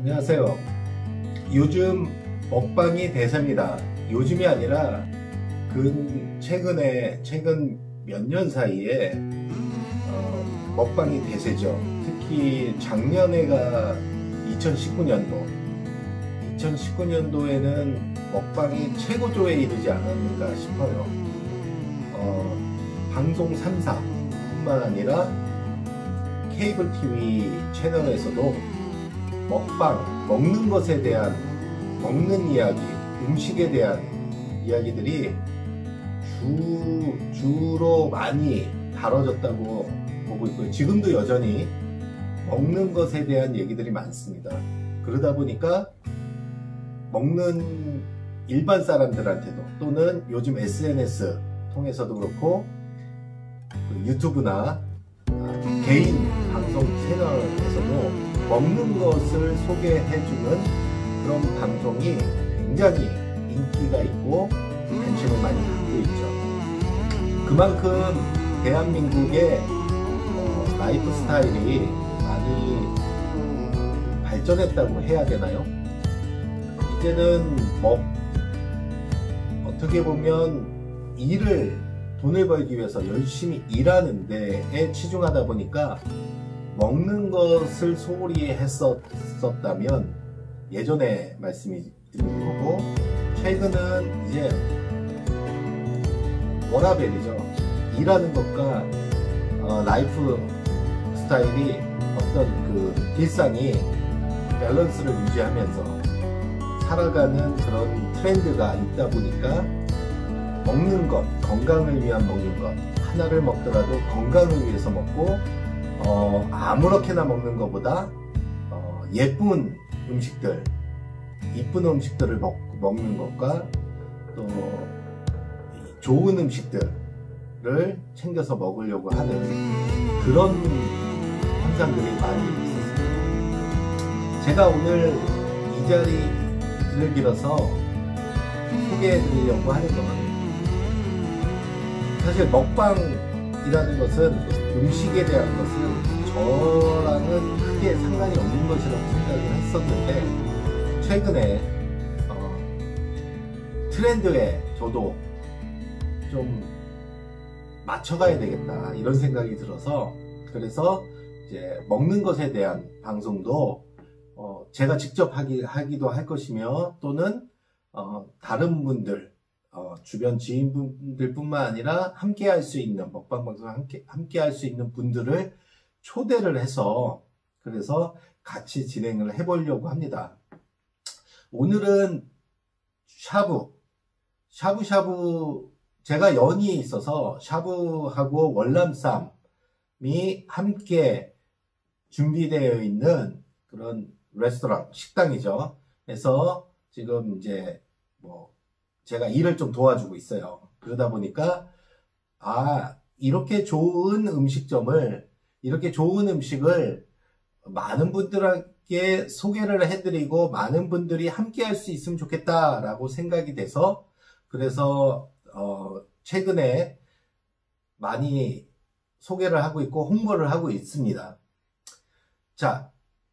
안녕하세요. 요즘 먹방이 대세입니다. 요즘이 아니라 최근 몇 년 사이에 먹방이 대세죠. 특히 작년에가 2019년도 2019년도에는 먹방이 최고조에 이르지 않았는가 싶어요. 방송 3사 뿐만 아니라 케이블 TV 채널에서도 먹방, 먹는 것에 대한, 먹는 이야기, 음식에 대한 이야기들이 주로 많이 다뤄졌다고 보고 있고요. 지금도 여전히 먹는 것에 대한 얘기들이 많습니다. 그러다 보니까 먹는 일반 사람들한테도, 또는 요즘 SNS 통해서도 그렇고 유튜브나 개인 방송 채널에서도 먹는 것을 소개해주는 그런 방송이 굉장히 인기가 있고 관심을 많이 갖고 있죠. 그만큼 대한민국의 라이프 스타일이 많이 발전했다고 해야 되나요? 이제는 어떻게 보면 돈을 벌기 위해서 열심히 일하는 데에 치중하다 보니까 먹는 것을 소홀히 했었다면 예전에 말씀이 드린 거고, 최근은 이제 워라밸이죠. 일하는 것과 라이프 스타일이 어떤 일상이 밸런스를 유지하면서 살아가는 그런 트렌드가 있다 보니까 먹는 것, 건강을 위한 먹는 것, 하나를 먹더라도 건강을 위해서 먹고 아무렇게나 먹는 것보다 예쁜 음식들, 이쁜 음식들을 먹는 것과 또 좋은 음식들을 챙겨서 먹으려고 하는 그런 현상들이 많이 있었습니다. 제가 오늘 이 자리를 빌어서 소개해 드리려고 하는 건, 사실 먹방이라는 것은, 음식에 대한 것은 저랑은 크게 상관이 없는 것이라고 생각을 했었는데, 최근에 트렌드에 저도 좀 맞춰가야 되겠다 이런 생각이 들어서, 그래서 이제 먹는 것에 대한 방송도 제가 직접 하기도 할 것이며, 또는 다른 분들, 주변 지인분들 뿐만 아니라 함께 할 수 있는, 먹방 방송 함께 할 수 있는 분들을 초대를 해서, 그래서 같이 진행을 해보려고 합니다. 오늘은 샤브샤브, 제가 연이 있어서 샤브하고 월남쌈이 함께 준비되어 있는 그런 레스토랑, 식당이죠. 그래서 지금 이제 제가 일을 좀 도와주고 있어요. 그러다 보니까 이렇게 좋은 음식을 많은 분들에게 소개를 해드리고 많은 분들이 함께 할 수 있으면 좋겠다라고 생각이 돼서, 그래서 최근에 많이 소개를 하고 있고 홍보를 하고 있습니다. 자,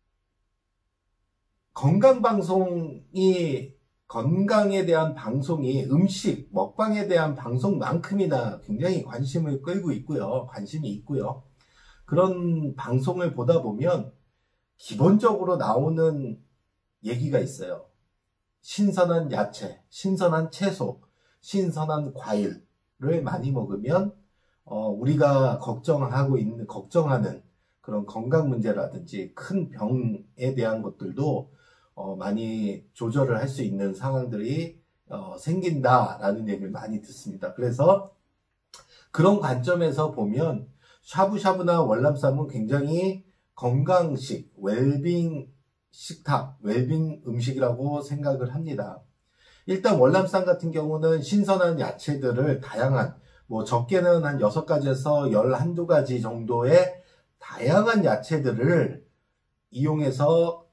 건강에 대한 방송이 음식, 먹방에 대한 방송만큼이나 굉장히 관심을 끌고 있고요. 관심이 있고요. 그런 방송을 보다 보면 기본적으로 나오는 얘기가 있어요. 신선한 야채, 신선한 채소, 신선한 과일을 많이 먹으면 우리가 걱정하는 그런 건강 문제라든지 큰 병에 대한 것들도 많이 조절을 할 수 있는 상황들이 생긴다라는 얘기를 많이 듣습니다. 그래서 그런 관점에서 보면 샤브샤브나 월남쌈은 굉장히 건강식, 웰빙 식탁, 웰빙 음식이라고 생각을 합니다. 일단 월남쌈 같은 경우는 신선한 야채들을 다양한, 적게는 한 6가지에서 11~2가지 정도의 다양한 야채들을 이용해서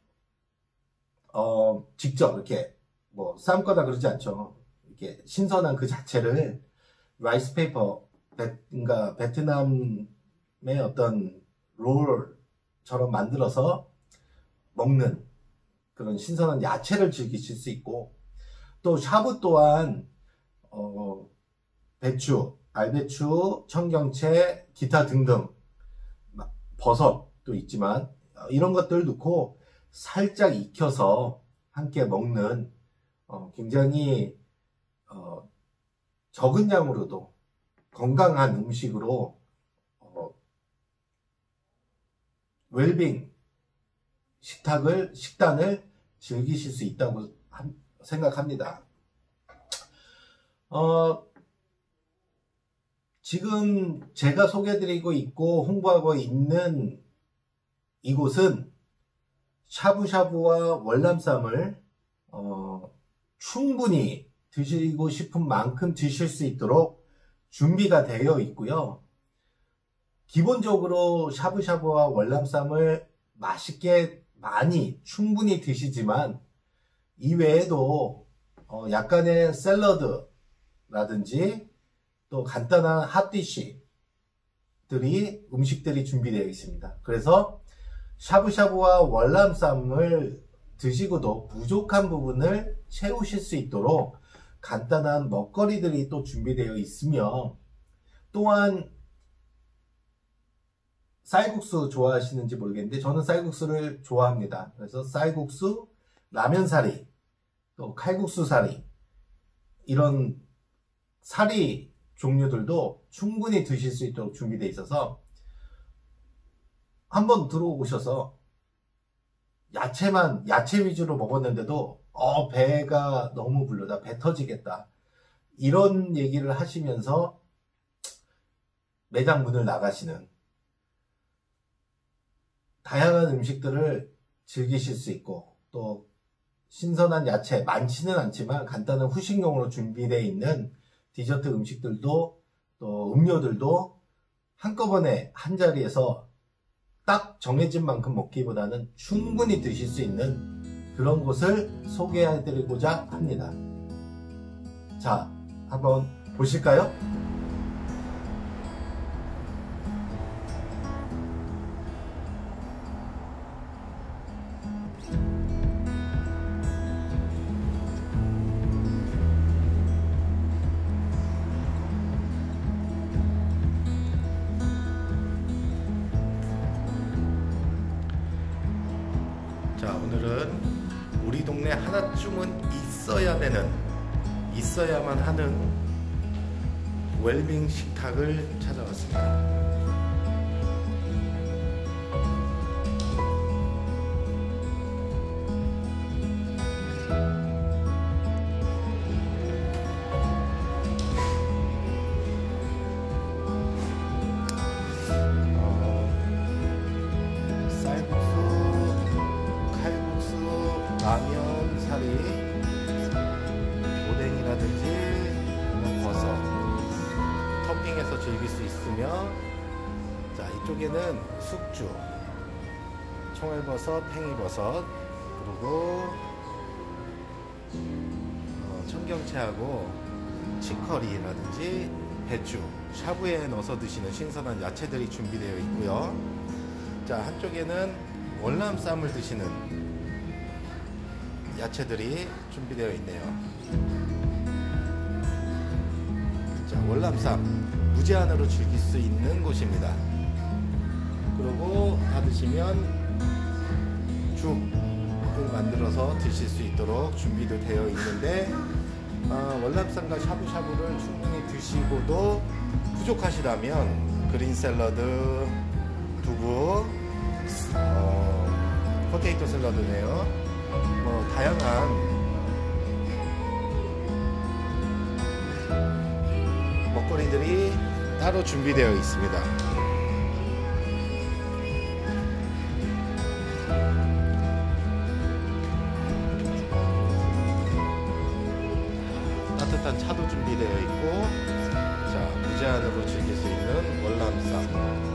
직접 이렇게 삶거나 그러지 않죠. 이렇게 신선한 그 자체를 라이스페이퍼, 그러니까 베트남의 어떤 롤처럼 만들어서 먹는 그런 신선한 야채를 즐기실 수 있고, 또 샤브 또한 배추, 알배추, 청경채, 기타 등등 버섯도 있지만 이런 것들 넣고 살짝 익혀서 함께 먹는 굉장히 적은 양으로도 건강한 음식으로 웰빙 식단을 즐기실 수 있다고 생각합니다. 지금 제가 소개해드리고 있고 홍보하고 있는 이곳은 샤브샤브와 월남쌈을 충분히 드시고 싶은 만큼 드실 수 있도록 준비가 되어 있고요. 기본적으로 샤브샤브와 월남쌈을 맛있게 많이 충분히 드시지만 이외에도 약간의 샐러드라든지 또 간단한 음식들이 준비되어 있습니다. 그래서 샤브샤브와 월남쌈을 드시고도 부족한 부분을 채우실 수 있도록 간단한 먹거리들이 또 준비되어 있으며, 또한 쌀국수 좋아하시는지 모르겠는데 저는 쌀국수를 좋아합니다. 그래서 쌀국수, 라면사리, 또 칼국수사리, 이런 사리 종류들도 충분히 드실 수 있도록 준비되어 있어서 한번 들어오셔서 야채 위주로 먹었는데도 배가 너무 부르다, 배 터지겠다, 이런 얘기를 하시면서 매장 문을 나가시는, 다양한 음식들을 즐기실 수 있고, 또 신선한 야채, 많지는 않지만 간단한 후식용으로 준비되어 있는 디저트 음식들도 또 음료들도 한꺼번에 한 자리에서 딱 정해진 만큼 먹기보다는 충분히 드실 수 있는 그런 곳을 소개해 드리고자 합니다. 자, 한번 보실까요? 자, 오늘은 우리 동네 하나쯤은 있어야만 하는 웰빙 식탁을 찾아왔습니다. 라면, 사리, 오뎅이라든지 버섯 토핑해서 즐길 수 있으며, 자, 이쪽에는 숙주, 청월버섯, 팽이버섯, 그리고 청경채하고 치커리라든지 배추, 샤브에 넣어서 드시는 신선한 야채들이 준비되어 있고요. 자, 한쪽에는 월남쌈을 드시는 야채들이 준비되어 있네요. 자, 월남쌈 무제한으로 즐길 수 있는 곳입니다. 그리고 다 드시면 죽을 만들어서 드실 수 있도록 준비도 되어 있는데, 월남쌈과 샤브샤브를 충분히 드시고도 부족하시다면 그린 샐러드, 두부, 포테이토 샐러드네요. 다양한 먹거리들이 따로 준비되어 있습니다. 따뜻한 차도 준비되어 있고, 자, 무제한으로 즐길 수 있는 월남쌈.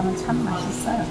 양파는 참 맛있어요.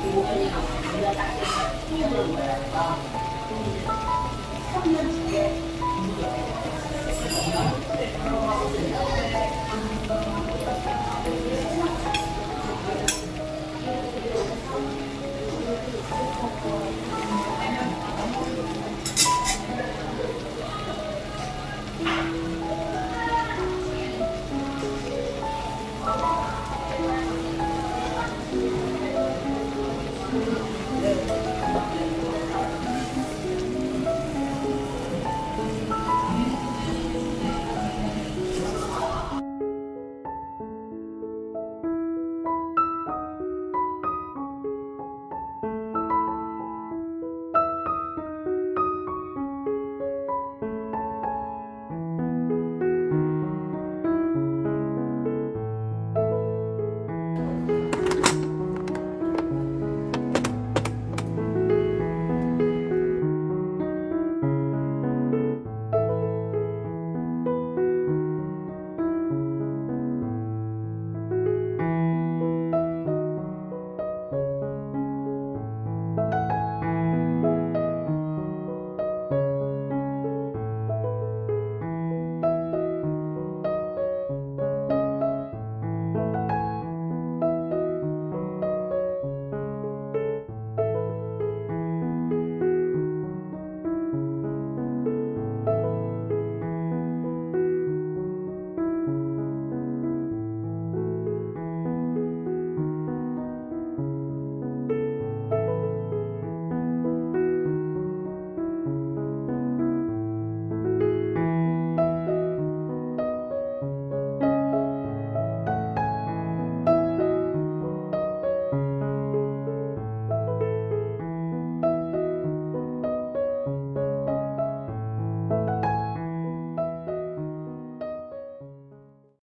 아,